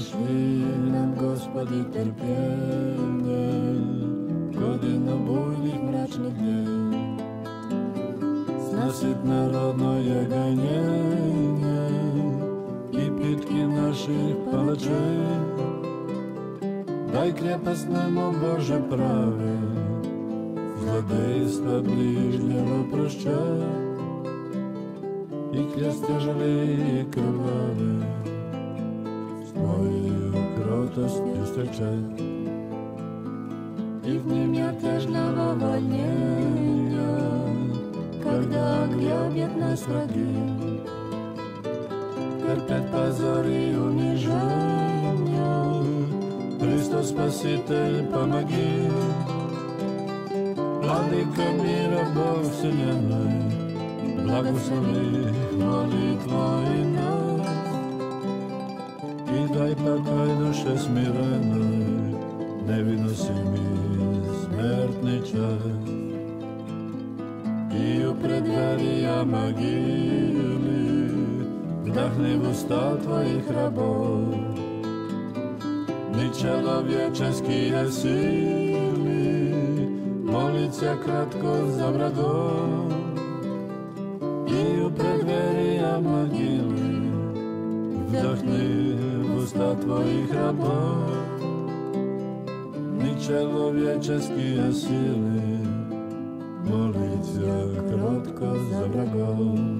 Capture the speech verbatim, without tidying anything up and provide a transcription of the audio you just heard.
Pošli nam, Gospodi, trpljenje godina bujnih mračnih dni. Snosit narodno jeganjenje i pitki naših palača. Daj krepast nam, o Bože pravi, zlodejstva bližnjeva prošća i kljaste žali i krvave s tvojою кротостью встречать. И в нем я тяжного волнения, когда ограбят нас враги, терпят позор и унижение. Христос Спаситель, помоги. Владыка мира, Бог вселенной, благослови молитвой нас и дай покой душе смиренной, невыносимый смертный час. И у преддверия могилы вдохни в уста твоих рабов нечеловеческие силы, молиться кратко за врагов. И у преддверия могилы вдохни в уста твоих рабов нечеловеческие силы, молиться кратко за врагов.